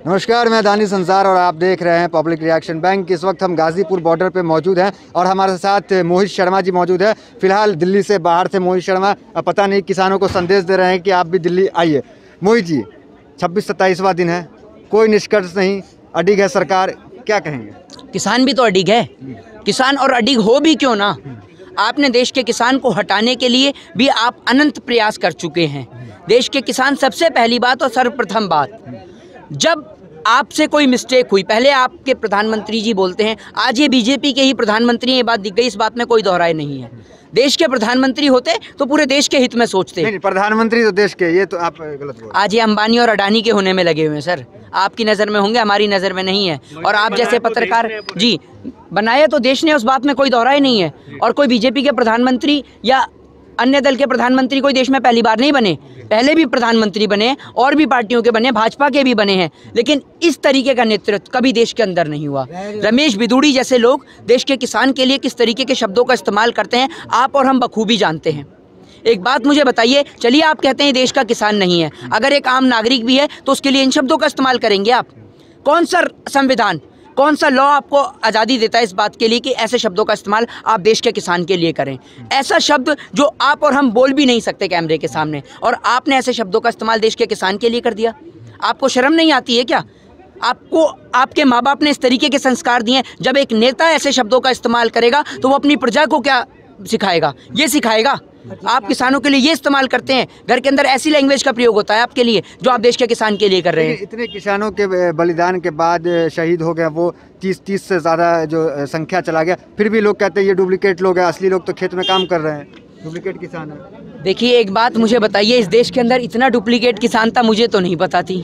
नमस्कार, मैं दानिश अंसार और आप देख रहे हैं पब्लिक रिएक्शन बैंक। इस वक्त हम गाजीपुर बॉर्डर पे मौजूद हैं और हमारे साथ मोहित शर्मा जी मौजूद है। फिलहाल दिल्ली से बाहर से मोहित शर्मा पता नहीं किसानों को संदेश दे रहे हैं कि आप भी दिल्ली आइए। मोहित जी, 26-27वां दिन है, कोई निष्कर्ष नहीं, अडिग है सरकार, क्या कहेंगे? किसान भी तो अडिग है, किसान और अडिग हो भी क्यों ना। आपने देश के किसान को हटाने के लिए भी आप अनंत प्रयास कर चुके हैं। देश के किसान सबसे पहली बात और सर्वप्रथम बात, जब आपसे कोई मिस्टेक हुई, पहले आपके प्रधानमंत्री जी बोलते हैं, आज ये बीजेपी के ही प्रधानमंत्री ये बात दिख गई, इस बात में कोई दोहराए नहीं है। देश के प्रधानमंत्री होते तो पूरे देश के हित में सोचते। नहीं, प्रधानमंत्री तो देश के, ये तो आप गलत बोल। आज ये अंबानी और अडानी के होने में लगे हुए हैं सर। आपकी नज़र में होंगे, हमारी नज़र में नहीं है। और आप जैसे पत्रकार जी, बनाया तो देश ने, उस बात में कोई दोहराए नहीं है। और कोई बीजेपी के प्रधानमंत्री या अन्य दल के प्रधानमंत्री कोई देश में पहली बार नहीं बने, पहले भी प्रधानमंत्री बने और भी पार्टियों के बने, भाजपा के भी बने हैं, लेकिन इस तरीके का नेतृत्व कभी देश के अंदर नहीं हुआ। रमेश बिदूड़ी जैसे लोग देश के किसान के लिए किस तरीके के शब्दों का इस्तेमाल करते हैं, आप और हम बखूबी जानते हैं। एक बात मुझे बताइए, चलिए आप कहते हैं देश का किसान नहीं है, अगर एक आम नागरिक भी है तो उसके लिए इन शब्दों का इस्तेमाल करेंगे आप? कौन सा संविधान, कौन सा लॉ आपको आज़ादी देता है इस बात के लिए कि ऐसे शब्दों का इस्तेमाल आप देश के किसान के लिए करें? ऐसा शब्द जो आप और हम बोल भी नहीं सकते कैमरे के सामने, और आपने ऐसे शब्दों का इस्तेमाल देश के किसान के लिए कर दिया। आपको शर्म नहीं आती है क्या? आपको आपके माँ बाप ने इस तरीके के संस्कार दिए हैं, जब एक नेता ऐसे शब्दों का इस्तेमाल करेगा तो वो अपनी प्रजा को क्या सिखाएगा? ये सिखाएगा? आप किसानों के लिए ये इस्तेमाल करते हैं, घर के अंदर ऐसी लैंग्वेज का प्रयोग होता है आपके लिए जो आप देश के किसान के लिए कर रहे हैं। इतने किसानों के बलिदान के बाद शहीद हो गया, वो 30 से ज़्यादा जो संख्या चला गया, फिर भी लोग कहते हैं ये डुप्लीकेट लोग हैं, असली लोग तो खेत में काम कर रहे हैं, डुप्लीकेट किसान है। देखिए, एक बात मुझे बताइए, इस देश के अंदर इतना डुप्लीकेट किसान था, मुझे तो नहीं पता थी।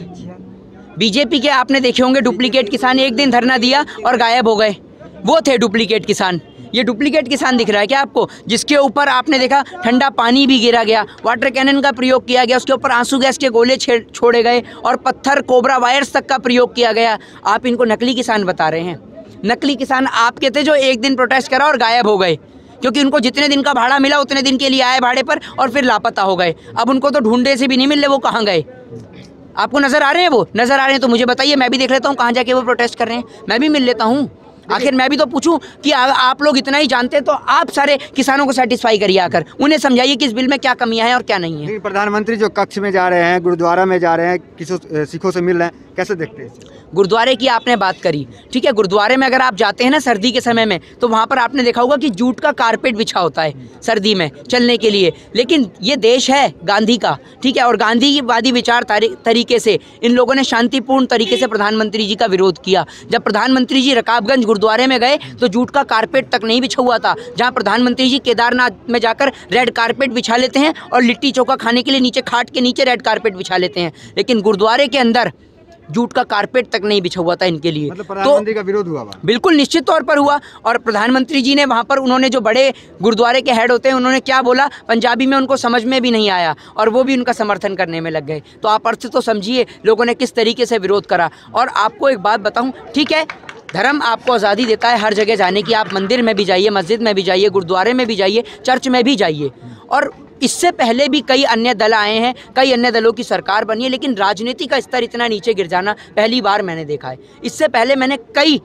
बीजेपी के आपने देखे होंगे डुप्लीकेट किसान, एक दिन धरना दिया और गायब हो गए, वो थे डुप्लीकेट किसान। ये डुप्लीकेट किसान दिख रहा है क्या आपको? जिसके ऊपर आपने देखा ठंडा पानी भी गिरा गया, वाटर कैनन का प्रयोग किया गया, उसके ऊपर आंसू गैस के गोले छोड़े गए और पत्थर, कोबरा वायर्स तक का प्रयोग किया गया। आप इनको नकली किसान बता रहे हैं? नकली किसान आपके थे जो एक दिन प्रोटेस्ट करा और गायब हो गए, क्योंकि उनको जितने दिन का भाड़ा मिला उतने दिन के लिए आए भाड़े पर और फिर लापता हो गए। अब उनको तो ढूंढने से भी नहीं मिल रहे, वो कहाँ गए? आपको नज़र आ रहे हैं? वो नज़र आ रहे हैं तो मुझे बताइए, मैं भी देख लेता हूँ कहाँ जाके वो प्रोटेस्ट कर रहे हैं, मैं भी मिल लेता हूँ। आखिर मैं भी तो पूछूं कि आप लोग इतना ही जानते हैं तो आप सारे किसानों को सेटिस्फाई करिए, आकर उन्हें समझाइए कि इस बिल में क्या कमियां हैं और क्या नहीं है। प्रधानमंत्री जो कक्ष में जा रहे हैं, गुरुद्वारा में जा रहे हैं, किसी सिखों से मिल रहे हैं, कैसे देखते हैं? गुरुद्वारे की आपने बात करी, ठीक है। गुरुद्वारे में अगर आप जाते हैं ना सर्दी के समय में, तो वहाँ पर आपने देखा होगा कि जूट का कारपेट बिछा होता है सर्दी में चलने के लिए। लेकिन ये देश है गांधी का, ठीक है, और गांधीवादी विचार तरीके से इन लोगों ने शांतिपूर्ण तरीके से प्रधानमंत्री जी का विरोध किया। जब प्रधानमंत्री जी रकाबगंज गुरुद्वारे में गए तो जूट का कारपेट तक नहीं बिछा हुआ था, जहाँ प्रधानमंत्री जी केदारनाथ में जाकर रेड कारपेट बिछा लेते हैं और लिट्टी चोखा खाने के लिए नीचे खाट के नीचे रेड कारपेट बिछा लेते हैं, लेकिन गुरुद्वारे के अंदर जूट का कारपेट तक नहीं बिछा हुआ था इनके लिए। मतलब प्रधानमंत्री का विरोध हुआ? बिल्कुल निश्चित तौर पर हुआ। और प्रधानमंत्री जी ने वहाँ पर, उन्होंने जो बड़े गुरुद्वारे के हेड होते हैं, उन्होंने क्या बोला पंजाबी में, उनको समझ में भी नहीं आया और वो भी उनका समर्थन करने में लग गए। तो आप अर्थ तो समझिए लोगों ने किस तरीके से विरोध करा। और आपको एक बात बताऊँ, ठीक है, धर्म आपको आज़ादी देता है हर जगह जाने की, आप मंदिर में भी जाइए, मस्जिद में भी जाइए, गुरुद्वारे में भी जाइए, चर्च में भी जाइए। और इससे पहले भी कई अन्य दल आए हैं, कई अन्य दलों की सरकार बनी है, लेकिन राजनीति का स्तर इतना नीचे गिर जाना पहली बार मैंने देखा है। इससे पहले मैंने कई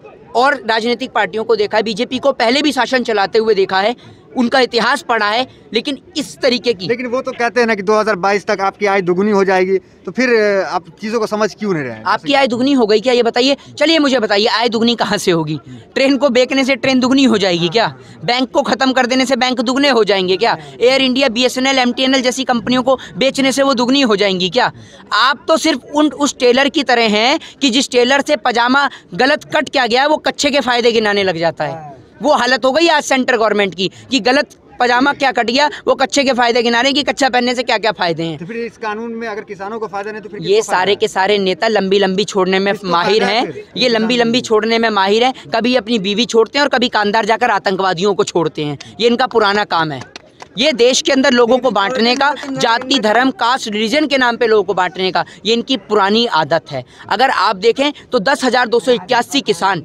और राजनीतिक पार्टियों को देखा है, बीजेपी को पहले भी शासन चलाते हुए देखा है, उनका इतिहास पढ़ा है, लेकिन इस तरीके की। लेकिन वो तो कहते हैं ना कि 2022 तक आपकी आय दुगुनी हो जाएगी, तो फिर आप चीज़ों को समझ क्यों नहीं रहे हैं? आपकी आय दुगनी हो गई क्या, ये बताइए? चलिए मुझे बताइए, आय दुगनी कहाँ से होगी? ट्रेन को बेचने से ट्रेन दुगनी हो जाएगी क्या? बैंक को ख़त्म कर देने से बैंक दुगने हो जाएंगे क्या? एयर इंडिया, BSNL, MTNL जैसी कंपनियों को बेचने से वो दुगनी हो जाएंगी क्या? आप तो सिर्फ उस टेलर की तरह हैं कि जिस टेलर से पजामा गलत कट किया गया वो कच्चे के फ़ायदे गिनाने लग जाता है। वो हालत हो गई आज सेंट्रल गवर्नमेंट की कि गलत पजामा क्या कट गया, वो कच्चे के फायदे गिनाने की कच्चा पहनने से क्या क्या फायदे हैं। तो फिर इस कानून में अगर किसानों को फायदा नहीं तो फिर ये सारे के सारे नेता लंबी लंबी छोड़ने में माहिर हैं। ये लंबी लंबी छोड़ने में माहिर हैं। कभी अपनी बीवी छोड़ते हैं और कभी कांधार जाकर आतंकवादियों को छोड़ते हैं। ये इनका पुराना काम है। ये देश के अंदर लोगों को बांटने का, जाति, धर्म, कास्ट, रिलीजन के नाम पे लोगों को बांटने का, ये इनकी पुरानी आदत है। अगर आप देखें तो 10,281 किसान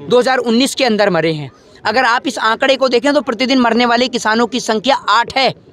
2019 के अंदर मरे हैं। अगर आप इस आंकड़े को देखें तो प्रतिदिन मरने वाले किसानों की संख्या 8 है।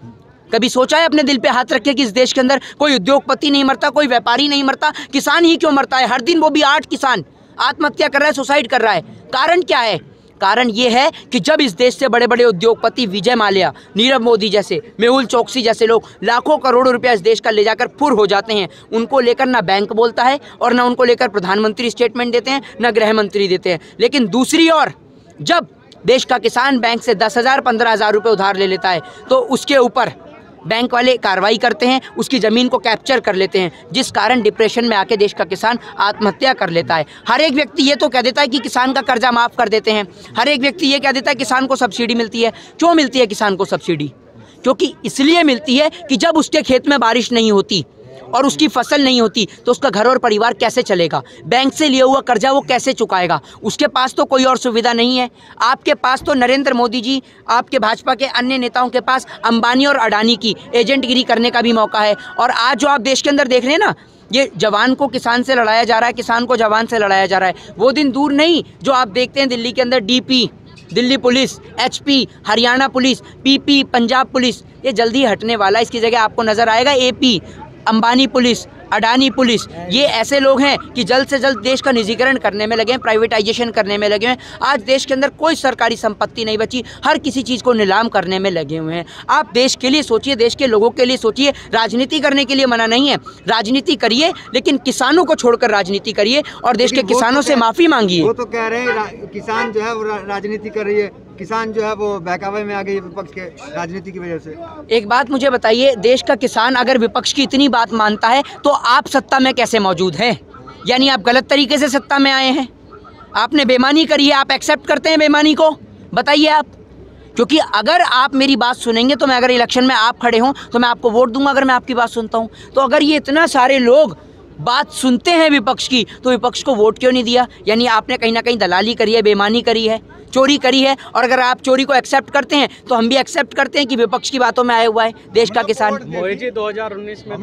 कभी सोचा है अपने दिल पे हाथ रख के कि इस देश के अंदर कोई उद्योगपति नहीं मरता, कोई व्यापारी नहीं मरता, किसान ही क्यों मरता है हर दिन? वो भी 8 किसान आत्महत्या कर रहा है, सुसाइड कर रहा है। कारण क्या है? कारण ये है कि जब इस देश से बड़े बड़े उद्योगपति विजय माल्या, नीरव मोदी जैसे, मेहुल चोकसी जैसे लोग लाखों करोड़ों रुपया इस देश का ले जाकर फुर हो जाते हैं, उनको लेकर ना बैंक बोलता है और ना उनको लेकर प्रधानमंत्री स्टेटमेंट देते हैं, ना गृह मंत्री देते हैं। लेकिन दूसरी ओर जब देश का किसान बैंक से 10,000 15,000 रुपये उधार ले लेता है तो उसके ऊपर बैंक वाले कार्रवाई करते हैं, उसकी ज़मीन को कैप्चर कर लेते हैं, जिस कारण डिप्रेशन में आके देश का किसान आत्महत्या कर लेता है। हर एक व्यक्ति ये तो कह देता है कि किसान का कर्जा माफ़ कर देते हैं, हर एक व्यक्ति ये कह देता है किसान को सब्सिडी मिलती है। क्यों मिलती है किसान को सब्सिडी? क्योंकि इसलिए मिलती है कि जब उसके खेत में बारिश नहीं होती और उसकी फसल नहीं होती तो उसका घर और परिवार कैसे चलेगा? बैंक से लिया हुआ कर्जा वो कैसे चुकाएगा? उसके पास तो कोई और सुविधा नहीं है। आपके पास तो नरेंद्र मोदी जी, आपके भाजपा के अन्य नेताओं के पास अंबानी और अडानी की एजेंटगिरी करने का भी मौका है। और आज जो आप देश के अंदर देख रहे हैं ना, ये जवान को किसान से लड़ाया जा रहा है, किसान को जवान से लड़ाया जा रहा है, वो दिन दूर नहीं जो आप देखते हैं दिल्ली के अंदर DP, Delhi police, HP, Haryana police, PP, Punjab police, ये जल्दी हटने वाला है। इसकी जगह आपको नज़र आएगा AP, Ambani police, Adani police. ये ऐसे लोग हैं कि जल्द से जल्द देश का निजीकरण करने में लगे हैं, प्राइवेटाइजेशन करने में लगे हैं। आज देश के अंदर कोई सरकारी संपत्ति नहीं बची, हर किसी चीज़ को नीलाम करने में लगे हुए हैं। आप देश के लिए सोचिए, देश के लोगों के लिए सोचिए। राजनीति करने के लिए मना नहीं है, राजनीति करिए, लेकिन किसानों को छोड़कर राजनीति करिए और देश के किसानों से माफ़ी मांगिए। वो तो कह रहे हैं किसान जो है वो राजनीति कर रही है, किसान जो है वो बहकावे में आ गई विपक्ष के राजनीति की वजह से। एक बात मुझे बताइए, देश का किसान अगर विपक्ष की इतनी बात मानता है तो आप सत्ता में कैसे मौजूद हैं? यानी आप गलत तरीके से सत्ता में आए हैं, आपने बेईमानी करी है, आप एक्सेप्ट करते हैं बेईमानी को? बताइए आप। क्योंकि अगर आप मेरी बात सुनेंगे तो मैं, अगर इलेक्शन में आप खड़े हों तो मैं आपको वोट दूंगा, अगर मैं आपकी बात सुनता हूँ तो। अगर ये इतना सारे लोग बात सुनते हैं विपक्ष की तो विपक्ष को वोट क्यों नहीं दिया? यानी आपने कहीं ना कहीं दलाली करी है, बेईमानी करी है, चोरी करी है। और अगर आप चोरी को एक्सेप्ट करते हैं तो हम भी एक्सेप्ट करते हैं कि विपक्ष की बातों में आया हुआ है देश का किसान। मोदी जी 2019 में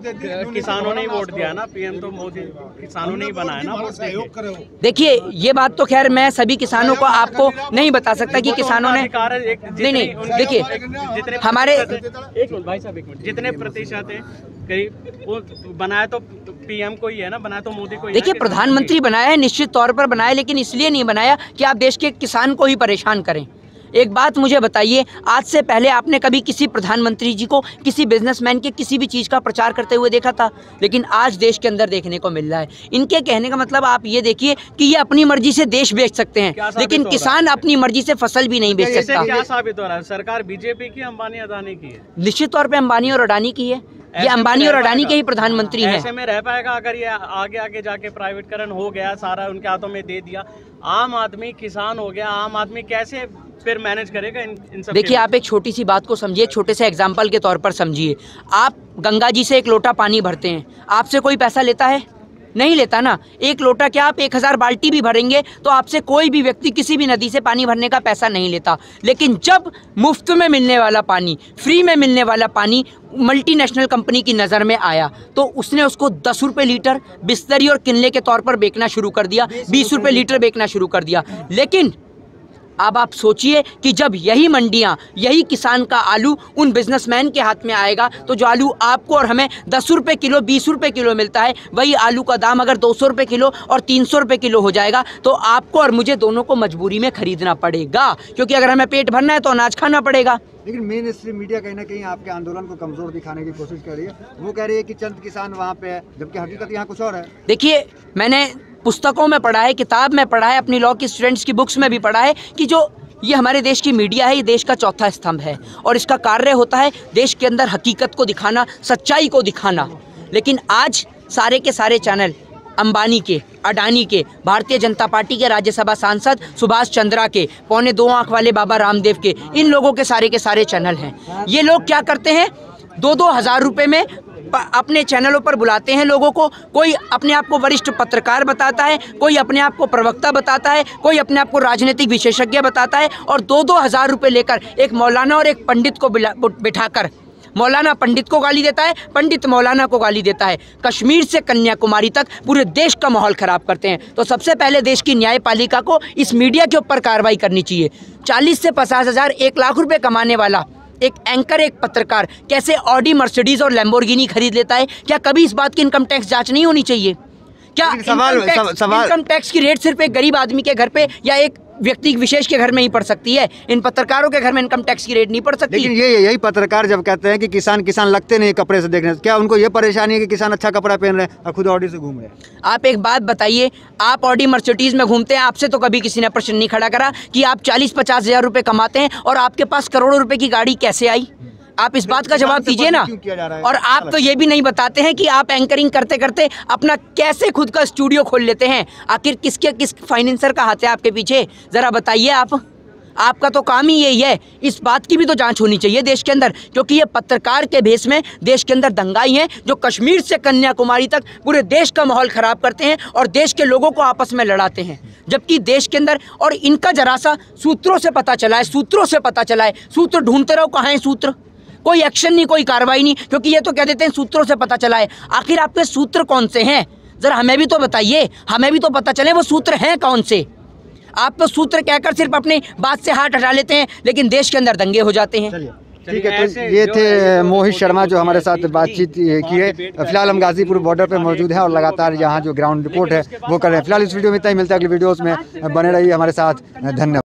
तो किसानों ने ही वोट दिया ना, पीएम तो मोदी किसानों ने ही बनाया ना। देखिए ये बात तो खैर मैं सभी किसानों को आपको नहीं बता सकता कि किसानों ने, नहीं, देखिए हमारे, एक मिनट भाई साहब, एक मिनट, जितने प्रतिशत है करीब वो बनाया तो पीएम को ही है ना, बनाया तो मोदी को ही। देखिए प्रधानमंत्री बनाया है, निश्चित तौर पर बनाया, लेकिन इसलिए नहीं बनाया कि आप देश के किसान को ही परेशान करें। एक बात मुझे बताइए, आज से पहले आपने कभी किसी प्रधानमंत्री जी को किसी बिजनेसमैन के किसी भी चीज़ का प्रचार करते हुए देखा था? लेकिन आज देश के अंदर देखने को मिल रहा है। इनके कहने का मतलब आप ये देखिए कि ये अपनी मर्जी से देश बेच सकते हैं, लेकिन किसान अपनी मर्जी से फसल भी नहीं बेच सकता। क्या साबित हो रहा है? सरकार बीजेपी की, अंबानी अडानी की है? निश्चित तौर पर अंबानी और अडानी की है। ये अंबानी और अडानी के ही प्रधानमंत्री हैं। ऐसे में रह पाएगा अगर ये आगे आगे जाके प्राइवेटकरण हो गया, सारा उनके हाथों में दे दिया, आम आदमी किसान हो गया, आम आदमी कैसे फिर मैनेज करेगा इन सब? देखिए आप एक छोटी सी बात को समझिए, छोटे से एग्जाम्पल के तौर पर समझिए। आप गंगा जी से एक लोटा पानी भरते हैं, आपसे कोई पैसा लेता है? नहीं लेता ना। एक लोटा क्या, आप 1000 बाल्टी भी भरेंगे तो आपसे कोई भी व्यक्ति किसी भी नदी से पानी भरने का पैसा नहीं लेता। लेकिन जब मुफ्त में मिलने वाला पानी, फ्री में मिलने वाला पानी मल्टीनेशनल कंपनी की नज़र में आया तो उसने उसको 10 रुपये लीटर बिस्तरी और किनले के तौर पर बेचना शुरू कर दिया, 20 रुपये लीटर बेचना शुरू कर दिया। लेकिन अब आप सोचिए कि जब यही मंडियां, यही किसान का आलू उन बिजनेसमैन के हाथ में आएगा तो जो आलू आपको और हमें 10 रुपये किलो, 20 रुपये किलो मिलता है, वही आलू का दाम अगर 200 रुपये किलो और 300 रुपये किलो हो जाएगा तो आपको और मुझे दोनों को मजबूरी में खरीदना पड़ेगा, क्योंकि अगर हमें पेट भरना है तो अनाज खाना पड़ेगा। लेकिन मेन स्ट्रीम मीडिया कहीं ना कहीं आपके आंदोलन को कमजोर दिखाने की कोशिश कर रही है। वो कह रही है कि चंद किसान वहाँ पे है, जबकि हकीकत यहाँ कुछ और है। देखिए मैंने पुस्तकों में पढ़ा है, किताब में पढ़ा है, अपनी लॉ की स्टूडेंट्स की बुक्स में भी पढ़ा है कि जो ये हमारे देश की मीडिया है, ये देश का चौथा स्तंभ है और इसका कार्य होता है देश के अंदर हकीकत को दिखाना, सच्चाई को दिखाना। लेकिन आज सारे के सारे चैनल अंबानी के, अडानी के, भारतीय जनता पार्टी के राज्यसभा सांसद सुभाष चंद्रा के, 2.25 आँख वाले बाबा रामदेव के, इन लोगों के सारे चैनल हैं। ये लोग क्या करते हैं, 2-2 हज़ार रुपये में अपने चैनलों पर बुलाते हैं लोगों को। कोई अपने आप को वरिष्ठ पत्रकार बताता है, कोई अपने आप को प्रवक्ता बताता है, कोई अपने आप को राजनीतिक विशेषज्ञ बताता है और 2-2 हज़ार रुपये लेकर एक मौलाना और एक पंडित को बिठाकर मौलाना पंडित को गाली देता है, पंडित मौलाना को गाली देता है। कश्मीर से कन्याकुमारी तक पूरे देश का माहौल ख़राब करते हैं। तो सबसे पहले देश की न्यायपालिका को इस मीडिया के ऊपर कार्रवाई करनी चाहिए। 40 से 50 हज़ार, 1 लाख रुपये कमाने वाला एक एंकर, एक पत्रकार कैसे ऑडी, मर्सिडीज और लैम्बोर्गिनी खरीद लेता है? क्या कभी इस बात की इनकम टैक्स जांच नहीं होनी चाहिए? क्या इनकम टैक्स की रेट सिर्फ एक गरीब आदमी के घर पे या एक व्यक्ति विशेष के घर में ही पड़ सकती है? इन पत्रकारों के घर में इनकम टैक्स की रेट नहीं पड़ सकती? लेकिन यही पत्रकार जब कहते हैं कि किसान लगते नहीं कपड़े से देखने से, क्या उनको ये परेशानी है कि किसान अच्छा कपड़ा पहन रहे हैं और खुद ऑडी से घूम रहे हैं? आप एक बात बताइए, आप ऑडी मर्सिडीज में घूमते हैं, आपसे तो कभी किसी ने प्रश्न नहीं खड़ा करा कि आप 40-50 हज़ार रुपये कमाते हैं और आपके पास करोड़ों रुपए की गाड़ी कैसे आई? आप इस बात का जवाब दीजिए ना। और आप तो ये भी नहीं बताते हैं कि आप एंकरिंग करते करते अपना कैसे खुद का स्टूडियो खोल लेते हैं। आखिर किस फाइनेंसर का हाथ है आपके पीछे, ज़रा बताइए आप। आपका तो काम ही यही है। इस बात की भी तो जांच होनी चाहिए देश के अंदर, क्योंकि ये पत्रकार के भेष में देश के अंदर दंगाई हैं जो कश्मीर से कन्याकुमारी तक पूरे देश का माहौल ख़राब करते हैं और देश के लोगों को आपस में लड़ाते हैं। जबकि देश के अंदर, और इनका जरा सा सूत्रों से पता चला है, सूत्र ढूंढते रहो, कहाँ है सूत्र? कोई एक्शन नहीं, कोई कार्रवाई नहीं, क्योंकि ये तो कह देते हैं सूत्रों से पता चला है। आखिर आपके सूत्र कौन से हैं? ज़रा हमें भी तो बताइए, हमें भी तो पता चले वो सूत्र हैं कौन से। आप तो सूत्र कहकर सिर्फ अपनी बात से हाथ हटा लेते हैं, लेकिन देश के अंदर दंगे हो जाते हैं। ठीक है, तो ये थे मोहित शर्मा जो हमारे साथ बातचीत की है। फिलहाल हम गाजीपुर बॉर्डर पे मौजूद हैं और लगातार यहाँ जो ग्राउंड रिपोर्ट है वो कर रहे हैं। फिलहाल इस वीडियो में इतना ही, मिलता है अगली वीडियोस में, बने रहिए हमारे साथ। धन्यवाद।